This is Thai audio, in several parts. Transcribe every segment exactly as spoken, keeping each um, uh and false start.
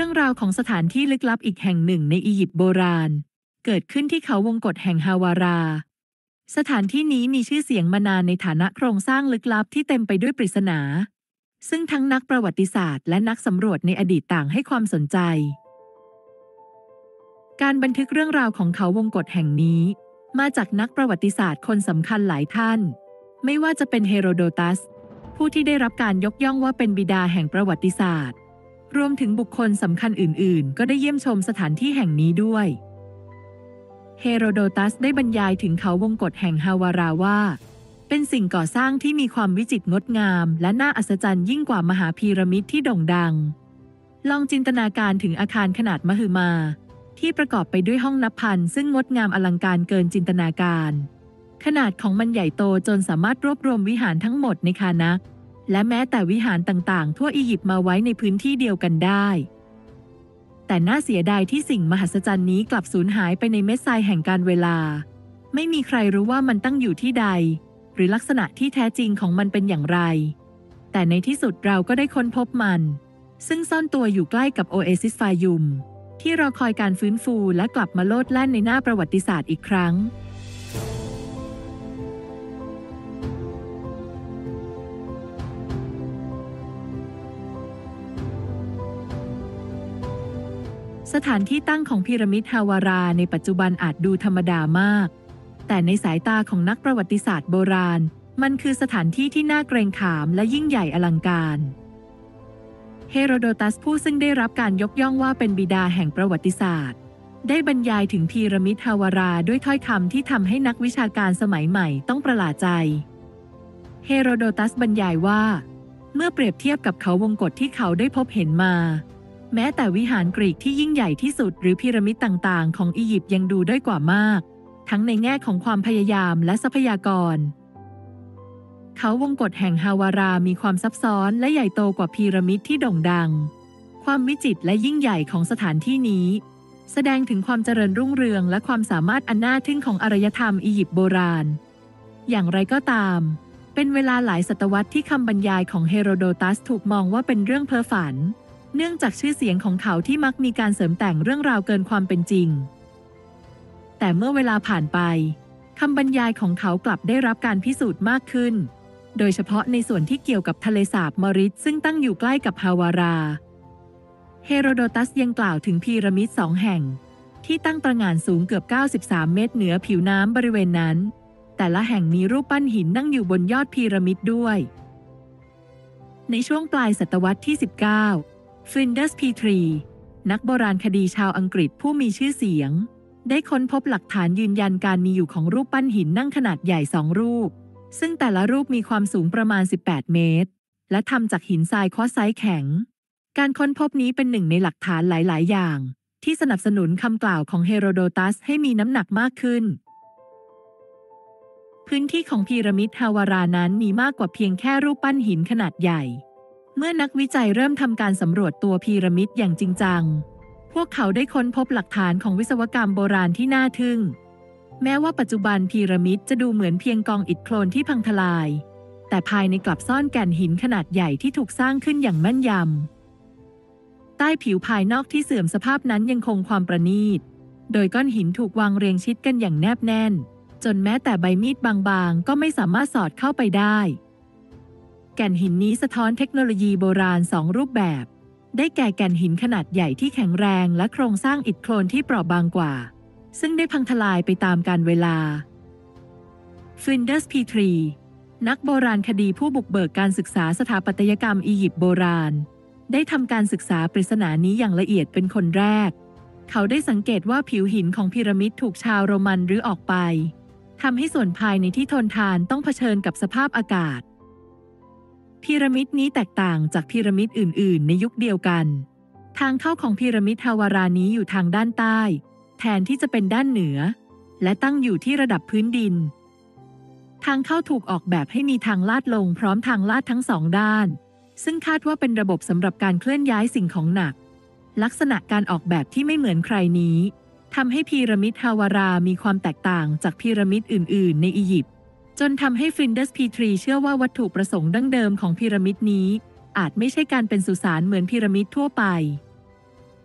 รื่องราวของสถานที่ลึกลับอีกแห่งหนึ่งในอียิปต์โบราณเกิดขึ้นที่เขาวงกตแห่งฮาวาราสถานที่นี้มีชื่อเสียงมานานในฐานะโครงสร้างลึกลับที่เต็มไปด้วยปริศนาซึ่งทั้งนักประวัติศาสตร์และนักสำรวจในอดีตต่างให้ความสนใจการบันทึกเรื่องราวของเขาวงกตแห่งนี้มาจากนักประวัติศาสตร์คนสำคัญหลายท่านไม่ว่าจะเป็นเฮโรโดตัสผู้ที่ได้รับการยกย่องว่าเป็นบิดาแห่งประวัติศาสตร์รวมถึงบุคคลสำคัญอื่นๆก็ได้เยี่ยมชมสถานที่แห่งนี้ด้วยเฮโรโดตัสได้บรรยายถึงเขาวงกตแห่งฮาวาราว่าเป็นสิ่งก่อสร้างที่มีความวิจิตรงดงามและน่าอัศจรรย์ยิ่งกว่ามหาพีระมิดที่โด่งดังลองจินตนาการถึงอาคารขนาดมหึมาที่ประกอบไปด้วยห้องนับพันซึ่งงดงามอลังการเกินจินตนาการขนาดของมันใหญ่โตจนสามารถรวบรวมวิหารทั้งหมดในคานักและแม้แต่วิหารต่างๆทั่วอียิปต์มาไว้ในพื้นที่เดียวกันได้แต่น่าเสียดายที่สิ่งมหัศจรรย์นี้กลับสูญหายไปในเม็ดทรายแห่งการเวลาไม่มีใครรู้ว่ามันตั้งอยู่ที่ใดหรือลักษณะที่แท้จริงของมันเป็นอย่างไรแต่ในที่สุดเราก็ได้ค้นพบมันซึ่งซ่อนตัวอยู่ใกล้กับโอเอซิสฟายุมที่รอคอยการฟื้นฟูและกลับมาโลดแล่นในหน้าประวัติศาสตร์อีกครั้งสถานที่ตั้งของพีระมิดฮาวาราในปัจจุบันอาจดูธรรมดามากแต่ในสายตาของนักประวัติศาสตร์โบราณมันคือสถานที่ที่น่าเกรงขามและยิ่งใหญ่อลังการเฮโรโดตัสผู้ซึ่งได้รับการยกย่องว่าเป็นบิดาแห่งประวัติศาสตร์ได้บรรยายถึงพีระมิดฮาวาราด้วยถ้อยคำที่ทำให้นักวิชาการสมัยใหม่ต้องประหลาดใจเฮโรโดตัสบรรยายว่าเมื่อเปรียบเทียบกับเขาวงกตที่เขาได้พบเห็นมาแม้แต่วิหารกรีกที่ยิ่งใหญ่ที่สุดหรือพีระมิดต่างๆของอียิปต์ยังดูด้อยกว่ามากทั้งในแง่ของความพยายามและทรัพยากรเขาวงกตแห่งฮาวารามีความซับซ้อนและใหญ่โตกว่าพีระมิดที่โด่งดังความวิจิตรและยิ่งใหญ่ของสถานที่นี้แสดงถึงความเจริญรุ่งเรืองและความสามารถอันน่าทึ่งของอารยธรรมอียิปต์โบราณอย่างไรก็ตามเป็นเวลาหลายศตวรรษที่คำบรรยายของเฮโรโดตัสถูกมองว่าเป็นเรื่องเพ้อฝันเนื่องจากชื่อเสียงของเขาที่มักมีการเสริมแต่งเรื่องราวเกินความเป็นจริงแต่เมื่อเวลาผ่านไปคำบรรยายของเขากลับได้รับการพิสูจน์มากขึ้นโดยเฉพาะในส่วนที่เกี่ยวกับทะเลสาบมอริสซึ่งตั้งอยู่ใกล้กับฮาวาราเฮโรโดตัสยังกล่าวถึงพีระมิดสองแห่งที่ตั้งตระหง่านสูงเกือบเก้าสิบสามเมตรเหนือผิวน้ำบริเวณนั้นแต่ละแห่งมีรูปปั้นหินนั่งอยู่บนยอดพีระมิดด้วยในช่วงปลายศตวรรษที่สิบเก้าฟลินเดอร์สพีทรีนักโบราณคดีชาวอังกฤษผู้มีชื่อเสียงได้ค้นพบหลักฐานยืนยันการมีอยู่ของรูปปั้นหินนั่งขนาดใหญ่สองรูปซึ่งแต่ละรูปมีความสูงประมาณสิบแปดเมตรและทำจากหินทรายควอตไซต์แข็งการค้นพบนี้เป็นหนึ่งในหลักฐานหลายๆอย่างที่สนับสนุนคำกล่าวของเฮโรโดตัสให้มีน้ำหนักมากขึ้นพื้นที่ของพีระมิดฮาวารานั้นมีมากกว่าเพียงแค่รูปปั้นหินขนาดใหญ่เมื่อนักวิจัยเริ่มทำการสำรวจตัวพีระมิดอย่างจริงจังพวกเขาได้ค้นพบหลักฐานของวิศวกรรมโบราณที่น่าทึ่งแม้ว่าปัจจุบันพีระมิดจะดูเหมือนเพียงกองอิฐโคลนที่พังทลายแต่ภายในกลับซ่อนแก่นหินขนาดใหญ่ที่ถูกสร้างขึ้นอย่างแม่นยำใต้ผิวภายนอกที่เสื่อมสภาพนั้นยังคงความประณีตโดยก้อนหินถูกวางเรียงชิดกันอย่างแนบแน่นจนแม้แต่ใบมีดบางๆก็ไม่สามารถสอดเข้าไปได้แก่นหินนี้สะท้อนเทคโนโลยีโบราณสองรูปแบบได้แก่แก่นหินขนาดใหญ่ที่แข็งแรงและโครงสร้างอิฐโคลนที่เปราะบางกว่าซึ่งได้พังทลายไปตามกาลเวลาฟลินเดอร์สพีทรีนักโบราณคดีผู้บุกเบิกการศึกษาสถาปัตยกรรมอียิปต์โบราณได้ทำการศึกษาปริศนานี้อย่างละเอียดเป็นคนแรกเขาได้สังเกตว่าผิวหินของพีระมิดถูกชาวโรมันรื้อออกไปทำให้ส่วนภายในที่ทนทานต้องเผชิญกับสภาพอากาศพีระมิดนี้แตกต่างจากพีระมิดอื่นๆในยุคเดียวกันทางเข้าของพีระมิดฮาวารานี้อยู่ทางด้านใต้แทนที่จะเป็นด้านเหนือและตั้งอยู่ที่ระดับพื้นดินทางเข้าถูกออกแบบให้มีทางลาดลงพร้อมทางลาดทั้งสองด้านซึ่งคาดว่าเป็นระบบสำหรับการเคลื่อนย้ายสิ่งของหนักลักษณะการออกแบบที่ไม่เหมือนใครนี้ทำให้พีระมิดฮาวารามีความแตกต่างจากพีระมิดอื่นๆในอียิปต์จนทำให้ฟลินเดอร์สพีทรีเชื่อว่าวัตถุประสงค์ดั้งเดิมของพีระมิดนี้อาจไม่ใช่การเป็นสุสานเหมือนพีระมิดทั่วไป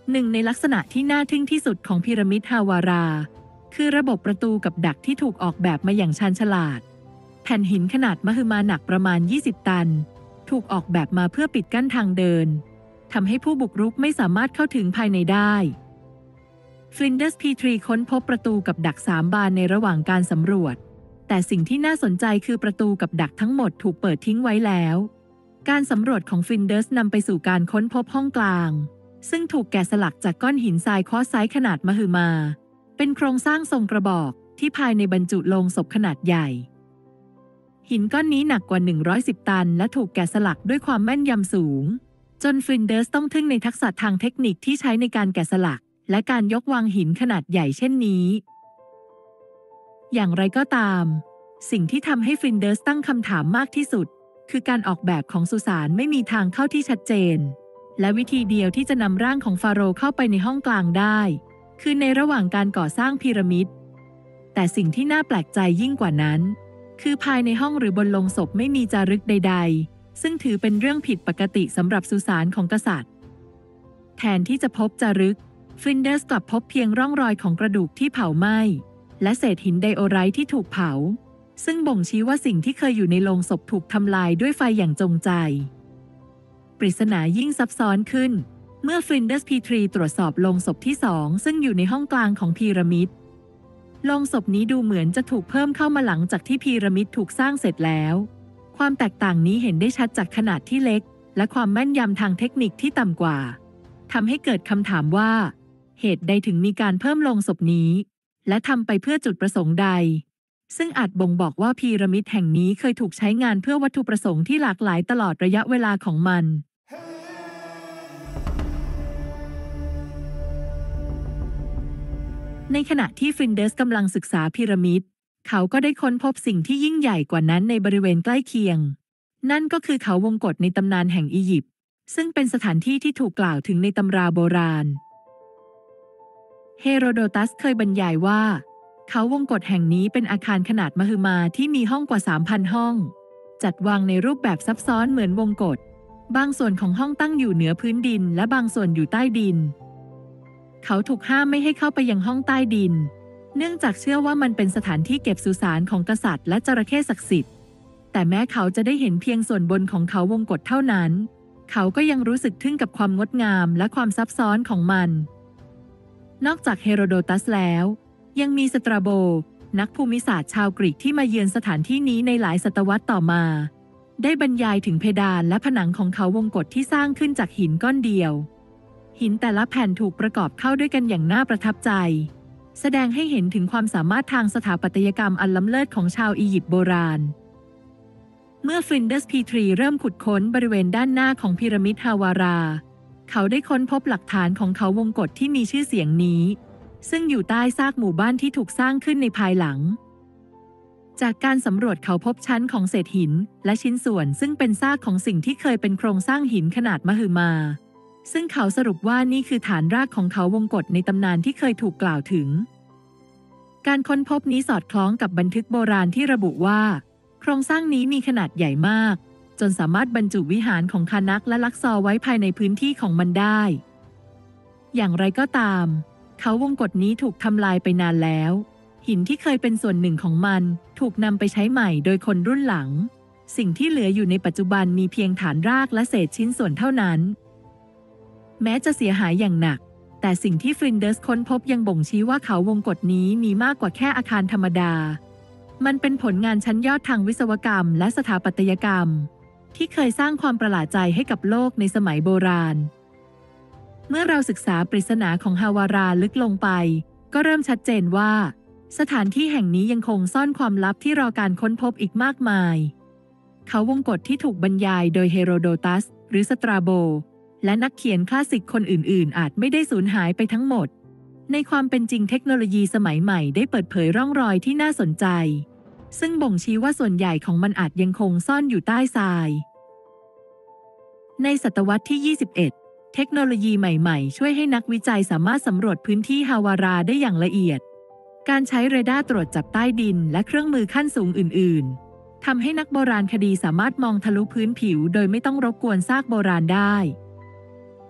หนึ่งในลักษณะที่น่าทึ่งที่สุดของพีระมิดฮาวาราคือระบบประตูกับดักที่ถูกออกแบบมาอย่างชาญฉลาดแผ่นหินขนาดมหึมาหนักประมาณยี่สิบตันถูกออกแบบมาเพื่อปิดกั้นทางเดินทำให้ผู้บุกรุกไม่สามารถเข้าถึงภายในได้ฟลินเดอร์ส พี ทรี ค้นพบประตูกับดักสามบานในระหว่างการสำรวจแต่สิ่งที่น่าสนใจคือประตูกับดักทั้งหมดถูกเปิดทิ้งไว้แล้วการสำรวจของฟลินเดอร์สนำไปสู่การค้นพบห้องกลางซึ่งถูกแกะสลักจากก้อนหินทรายควอตซ์ไซต์ขนาดมหึมาเป็นโครงสร้างทรงกระบอกที่ภายในบรรจุโลงศพขนาดใหญ่หินก้อนนี้หนักกว่าหนึ่งร้อยสิบตันและถูกแกะสลักด้วยความแม่นยำสูงจนฟลินเดอร์สต้องทึ่งในทักษะทางเทคนิคที่ใช้ในการแกะสลักและการยกวางหินขนาดใหญ่เช่นนี้อย่างไรก็ตามสิ่งที่ทำให้ฟลินเดอร์สตั้งคำถามมากที่สุดคือการออกแบบของสุสานไม่มีทางเข้าที่ชัดเจนและวิธีเดียวที่จะนำร่างของฟาโรห์เข้าไปในห้องกลางได้คือในระหว่างการก่อสร้างพีระมิดแต่สิ่งที่น่าแปลกใจยิ่งกว่านั้นคือภายในห้องหรือบนโลงศพไม่มีจารึกใดๆซึ่งถือเป็นเรื่องผิดปกติสำหรับสุสานของกษัตริย์แทนที่จะพบจารึกฟลินเดอร์สกลับพบเพียงร่องรอยของกระดูกที่เผาไหม้และเศษหินไดโอไรต์ที่ถูกเผาซึ่งบ่งชี้ว่าสิ่งที่เคยอยู่ในโลงศพถูกทำลายด้วยไฟอย่างจงใจปริศนายิ่งซับซ้อนขึ้นเมื่อฟลินเดอร์ส พี ทรี ตรวจสอบโลงศพที่สองซึ่งอยู่ในห้องกลางของพีระมิดโลงศพนี้ดูเหมือนจะถูกเพิ่มเข้ามาหลังจากที่พีระมิดถูกสร้างเสร็จแล้วความแตกต่างนี้เห็นได้ชัดจากขนาดที่เล็กและความแม่นยำทางเทคนิคที่ต่ำกว่าทำให้เกิดคำถามว่าเหตุใดถึงมีการเพิ่มโลงศพนี้และทำไปเพื่อจุดประสงค์ใดซึ่งอาจบ่งบอกว่าพีระมิดแห่งนี้เคยถูกใช้งานเพื่อวัตถุประสงค์ที่หลากหลายตลอดระยะเวลาของมันในขณะที่ฟลินเดอร์สกำลังศึกษาพีระมิดเขาก็ได้ค้นพบสิ่งที่ยิ่งใหญ่กว่านั้นในบริเวณใกล้เคียงนั่นก็คือเขาวงกฏในตำนานแห่งอียิปต์ซึ่งเป็นสถานที่ที่ถูกกล่าวถึงในตำราโบราณเฮโรโดตัสเคยบรรยายว่าเขาวงกฏแห่งนี้เป็นอาคารขนาดมหึมาที่มีห้องกว่า สามพัน ห้องจัดวางในรูปแบบซับซ้อนเหมือนวงกฏบางส่วนของห้องตั้งอยู่เหนือพื้นดินและบางส่วนอยู่ใต้ดินเขาถูกห้ามไม่ให้เข้าไปยังห้องใต้ดินเนื่องจากเชื่อว่ามันเป็นสถานที่เก็บสุสานของกษัตริย์และจระเข้ศักดิ์สิทธิ์แต่แม้เขาจะได้เห็นเพียงส่วนบนของเขาวงกฏเท่านั้นเขาก็ยังรู้สึกทึ่งกับความงดงามและความซับซ้อนของมันนอกจากเฮโรโดตัสแล้วยังมีสตราโบนักภูมิศาสตร์ชาวกรีกที่มาเยือนสถานที่นี้ในหลายศตวรรษต่อมาได้บรรยายถึงเพดานและผนังของเขาวงกฏที่สร้างขึ้นจากหินก้อนเดียวหินแต่ละแผ่นถูกประกอบเข้าด้วยกันอย่างน่าประทับใจแสดงให้เห็นถึงความสามารถทางสถาปัตยกรรมอันล้ำเลิศของชาวอียิปต์โบราณเมื่อฟลินเดอร์ส พี ทรี เริ่มขุดค้นบริเวณด้านหน้าของพีระมิดฮาวาราเขาได้ค้นพบหลักฐานของเขาวงกฏที่มีชื่อเสียงนี้ซึ่งอยู่ใต้ซากหมู่บ้านที่ถูกสร้างขึ้นในภายหลังจากการสำรวจเขาพบชั้นของเศษหินและชิ้นส่วนซึ่งเป็นซากของสิ่งที่เคยเป็นโครงสร้างหินขนาดมหึมาซึ่งเขาสรุปว่านี่คือฐานรากของเขาวงกฏในตำนานที่เคยถูกกล่าวถึงการค้นพบนี้สอดคล้องกับบันทึกโบราณที่ระบุว่าโครงสร้างนี้มีขนาดใหญ่มากจนสามารถบรรจุวิหารของคานักและลักซอร์ไว้ภายในพื้นที่ของมันได้อย่างไรก็ตามเขาวงกฏนี้ถูกทำลายไปนานแล้วหินที่เคยเป็นส่วนหนึ่งของมันถูกนำไปใช้ใหม่โดยคนรุ่นหลังสิ่งที่เหลืออยู่ในปัจจุบันมีเพียงฐานรากและเศษชิ้นส่วนเท่านั้นแม้จะเสียหายอย่างหนักแต่สิ่งที่ฟลินเดอร์สค้นพบยังบ่งชี้ว่าเขาวงกฏนี้มีมากกว่าแค่อาคารธรรมดามันเป็นผลงานชั้นยอดทางวิศวกรรมและสถาปัตยกรรมที่เคยสร้างความประหลาดใจให้กับโลกในสมัยโบราณเมื่อเราศึกษาปริศนาของฮาวาราลึกลงไปก็เริ่มชัดเจนว่าสถานที่แห่งนี้ยังคงซ่อนความลับที่รอการค้นพบอีกมากมายเขาวงกฏที่ถูกบรรยายโดยเฮโรโดตัสหรือสตราโบและนักเขียนคลาสสิกคนอื่นๆอาจไม่ได้สูญหายไปทั้งหมดในความเป็นจริงเทคโนโลยีสมัยใหม่ได้เปิดเผยร่องรอยที่น่าสนใจซึ่งบ่งชี้ว่าส่วนใหญ่ของมันอาจยังคงซ่อนอยู่ใต้ทรายในศตวรรษที่ ยี่สิบเอ็ดเทคโนโลยีใหม่ๆช่วยให้นักวิจัยสามารถสำรวจพื้นที่ฮาวาราได้อย่างละเอียดการใช้เรดาร์ตรวจจับใต้ดินและเครื่องมือขั้นสูงอื่นๆทำให้นักโบราณคดีสามารถมองทะลุพื้นผิวโดยไม่ต้องรบกวนซากโบราณได้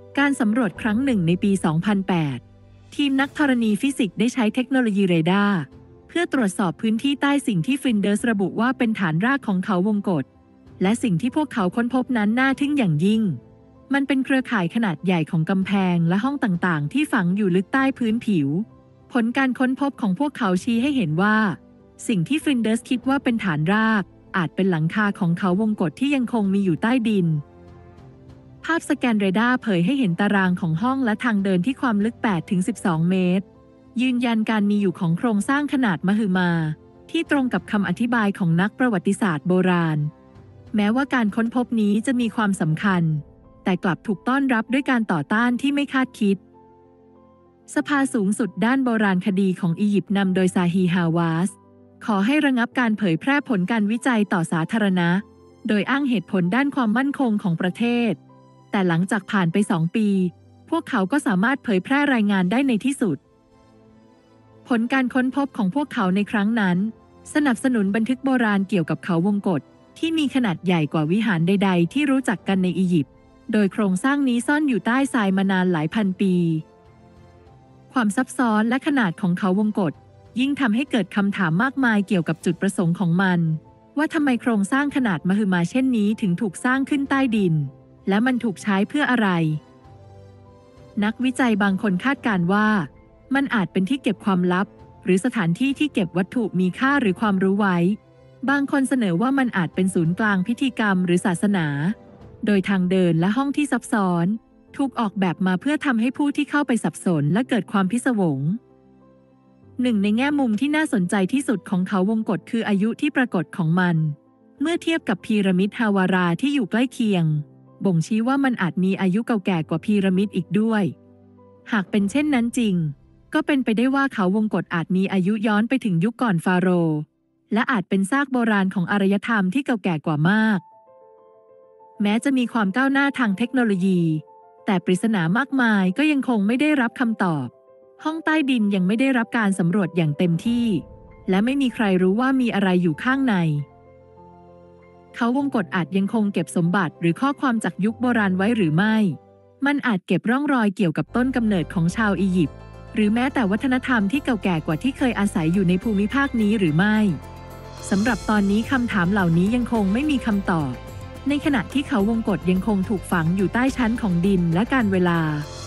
การสำรวจครั้งหนึ่งในปี สองพันแปด ทีมนักธรณีฟิสิกส์ได้ใช้เทคโนโลยีเรดาร์เพื่อตรวจสอบพื้นที่ใต้สิ่งที่ฟินเดอร์สระบุว่าเป็นฐานรากของเขาวงกตและสิ่งที่พวกเขาค้นพบนั้นน่าทึ่งอย่างยิ่งมันเป็นเครือข่ายขนาดใหญ่ของกำแพงและห้องต่างๆที่ฝังอยู่ลึกใต้พื้นผิวผลการค้นพบของพวกเขาชี้ให้เห็นว่าสิ่งที่ฟินเดอร์สคิดว่าเป็นฐานรากอาจเป็นหลังคาของเขาวงกตที่ยังคงมีอยู่ใต้ดินภาพสแกนเรดาร์เผยให้เห็นตารางของห้องและทางเดินที่ความลึก แปดถึงสิบสอง เมตรยืนยันการมีอยู่ของโครงสร้างขนาดมหึมาที่ตรงกับคำอธิบายของนักประวัติศาสตร์โบราณแม้ว่าการค้นพบนี้จะมีความสำคัญแต่กลับถูกต้อนรับด้วยการต่อต้านที่ไม่คาดคิดสภาสูงสุดด้านโบราณคดีของอียิปต์นำโดยซาฮีฮาวาสขอให้ระงับการเผยแพร่ผลการวิจัยต่อสาธารณะโดยอ้างเหตุผลด้านความมั่นคงของประเทศแต่หลังจากผ่านไปสองปีพวกเขาก็สามารถเผยแพร่รายงานได้ในที่สุดผลการค้นพบของพวกเขาในครั้งนั้นสนับสนุนบันทึกโบราณเกี่ยวกับเขาวงกตที่มีขนาดใหญ่กว่าวิหารใดๆที่รู้จักกันในอียิปต์โดยโครงสร้างนี้ซ่อนอยู่ใต้ทรายมานานหลายพันปีความซับซ้อนและขนาดของเขาวงกตยิ่งทำให้เกิดคำถามมากมายเกี่ยวกับจุดประสงค์ของมันว่าทำไมโครงสร้างขนาดมหึมาเช่นนี้ถึงถูกสร้างขึ้นใต้ดินและมันถูกใช้เพื่ออะไรนักวิจัยบางคนคาดการณ์ว่ามันอาจเป็นที่เก็บความลับหรือสถานที่ที่เก็บวัตถุมีค่าหรือความรู้ไว้บางคนเสนอว่ามันอาจเป็นศูนย์กลางพิธีกรรมหรือศาสนาโดยทางเดินและห้องที่ซับซ้อนถูกออกแบบมาเพื่อทำให้ผู้ที่เข้าไปสับสนและเกิดความพิศวงหนึ่งในแง่มุมที่น่าสนใจที่สุดของเขาวงกตคืออายุที่ปรากฏของมันเมื่อเทียบกับพีระมิดฮาวาราที่อยู่ใกล้เคียงบ่งชี้ว่ามันอาจมีอายุเก่าแก่กว่าพีระมิดอีกด้วยหากเป็นเช่นนั้นจริงก็เป็นไปได้ว่าเขาวงกตอาจมีอายุย้อนไปถึงยุคก่อนฟาโรห์และอาจเป็นซากโบราณของอารยธรรมที่เก่าแก่กว่ามากแม้จะมีความก้าวหน้าทางเทคโนโลยีแต่ปริศนามากมายก็ยังคงไม่ได้รับคำตอบห้องใต้ดินยังไม่ได้รับการสำรวจอย่างเต็มที่และไม่มีใครรู้ว่ามีอะไรอยู่ข้างในเขาวงกตอาจยังคงเก็บสมบัติหรือข้อความจากยุคโบราณไว้หรือไม่มันอาจเก็บร่องรอยเกี่ยวกับต้นกำเนิดของชาวอียิปต์หรือแม้แต่วัฒนธรรมที่เก่าแก่กว่าที่เคยอาศัยอยู่ในภูมิภาคนี้หรือไม่สำหรับตอนนี้คำถามเหล่านี้ยังคงไม่มีคำตอบในขณะที่เขาวงกตยังคงถูกฝังอยู่ใต้ชั้นของดินและกาลเวลา